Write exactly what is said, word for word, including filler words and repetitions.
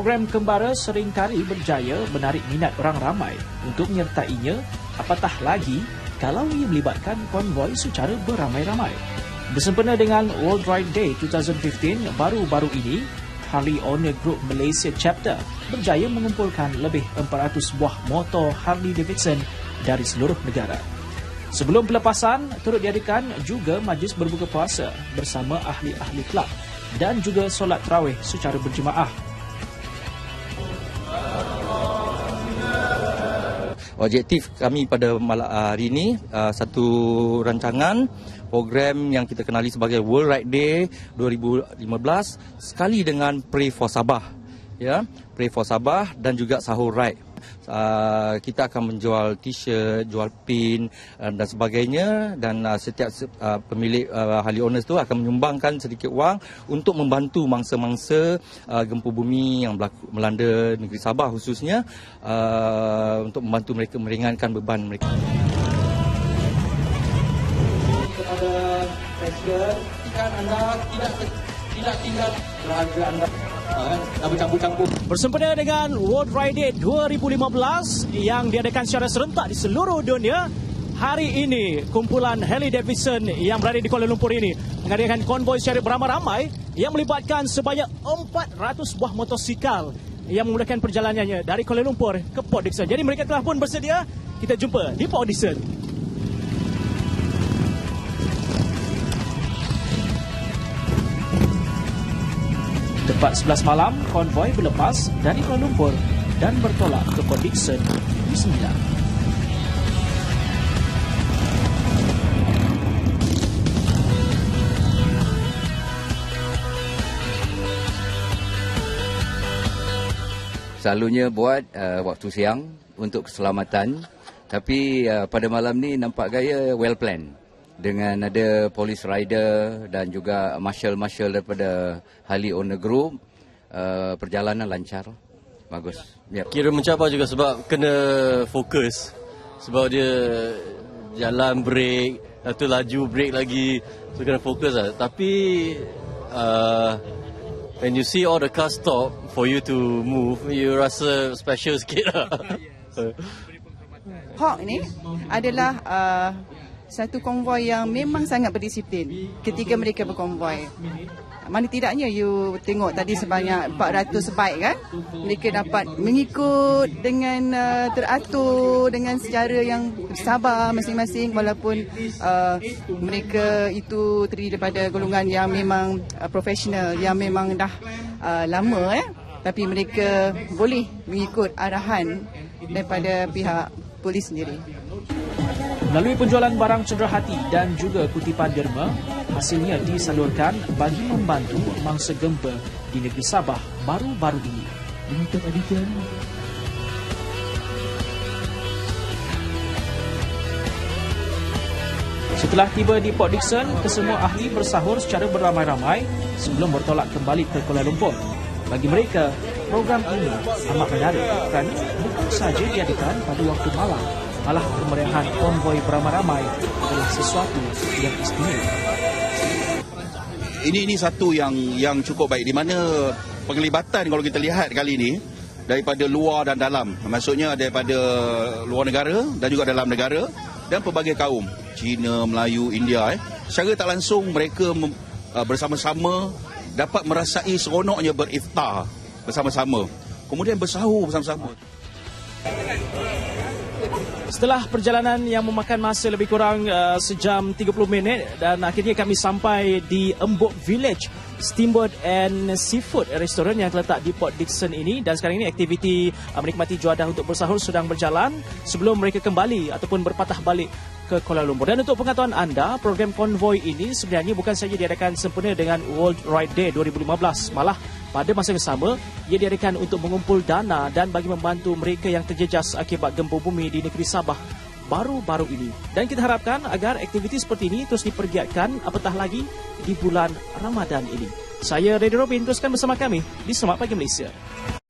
Program Kembara seringkali berjaya menarik minat orang ramai untuk menyertainya, apatah lagi kalau ia melibatkan konvoi secara beramai-ramai. Bersempena dengan World Ride Day dua ribu lima belas baru-baru ini, Harley Owner Group Malaysia Chapter berjaya mengumpulkan lebih empat ratus buah motor Harley Davidson dari seluruh negara. Sebelum pelepasan, turut diadakan juga majlis berbuka puasa bersama ahli-ahli kelab dan juga solat tarawih secara berjemaah. Objektif kami pada malam hari ini uh, satu rancangan program yang kita kenali sebagai World Ride Day dua ribu lima belas sekali dengan Pray for Sabah, ya, Pray for Sabah dan juga Sahur Ride. Uh, kita akan menjual t-shirt, jual pin uh, dan sebagainya, dan uh, setiap uh, pemilik uh, Harley Owners tu akan menyumbangkan sedikit wang untuk membantu mangsa-mangsa uh, gempa bumi yang berlaku, melanda negeri Sabah khususnya, uh, untuk membantu mereka meringankan beban mereka. Kepada Presiden, jika anda tidak tidak tinggal berharga anda. Bersempena dengan World Ride Day dua ribu lima belas yang diadakan secara serentak di seluruh dunia, hari ini kumpulan Harley Davidson yang berada di Kuala Lumpur ini mengadakan konvoi secara beramai-ramai yang melibatkan sebanyak empat ratus buah motosikal yang memudahkan perjalanannya dari Kuala Lumpur ke Port Dickson. Jadi mereka telah pun bersedia. Kita jumpa di Port Dickson. Tepat sebelas malam, konvoi berlepas dari Kuala Lumpur dan bertolak ke Port Dickson di Sembilan. Selalunya buat uh, waktu siang untuk keselamatan, tapi uh, pada malam ni nampak gaya well planned. Dengan ada police rider dan juga marshal-marshal daripada Harley Owner Group, uh, perjalanan lancar, bagus. Yep. Kira mencabar juga sebab kena fokus, sebab dia jalan break, atau laju break lagi, so kena fokus lah. Tapi uh, when you see all the cars stop for you to move, you rasa special sikit lah. Hawk ni adalah uh, satu konvoi yang memang sangat berdisiplin ketika mereka berkonvoi. Mana tidaknya you tengok tadi sebanyak empat ratus bike kan, mereka dapat mengikut dengan uh, teratur dengan secara yang sabar masing-masing, walaupun uh, mereka itu terdiri daripada golongan yang memang uh, profesional, yang memang dah uh, lama eh, tapi mereka boleh mengikut arahan daripada pihak polis sendiri. Melalui penjualan barang cederhati dan juga kutipan derma, hasilnya disalurkan bagi membantu mangsa gempa di negeri Sabah baru-baru ini. Limited edition. Setelah tiba di Port Dickson, kesemua ahli bersahur secara beramai-ramai sebelum bertolak kembali ke Kuala Lumpur. Bagi mereka, program ini amat menarik kerana bukan sahaja diadakan pada waktu malam, malah kemeriahan konvoi beramai-ramai adalah sesuatu yang istimewa. Ini ini satu yang yang cukup baik, di mana penglibatan kalau kita lihat kali ini daripada luar dan dalam, maksudnya daripada luar negara dan juga dalam negara dan pelbagai kaum, Cina, Melayu, India. Eh. Secara tak langsung mereka mem, uh, bersama-sama dapat merasai seronoknya beriftar bersama-sama, kemudian bersahur bersama-sama. Setelah perjalanan yang memakan masa lebih kurang uh, sejam tiga puluh minit, dan akhirnya kami sampai di Embok Village Steamboat and Seafood restoran yang terletak di Port Dickson ini, dan sekarang ini aktiviti uh, menikmati juadah untuk bersahur sedang berjalan sebelum mereka kembali ataupun berpatah balik ke Kuala Lumpur. Dan untuk pengetahuan anda, program konvoi ini sebenarnya bukan saja diadakan sempena dengan World Ride Day dua ribu lima belas, malah pada masa yang sama, ia diadakan untuk mengumpul dana dan bagi membantu mereka yang terjejas akibat gempa bumi di negeri Sabah baru-baru ini. Dan kita harapkan agar aktiviti seperti ini terus dipergiatkan, apatah lagi di bulan Ramadan ini. Saya Reddy Robin, teruskan bersama kami di Semak Pagi Malaysia.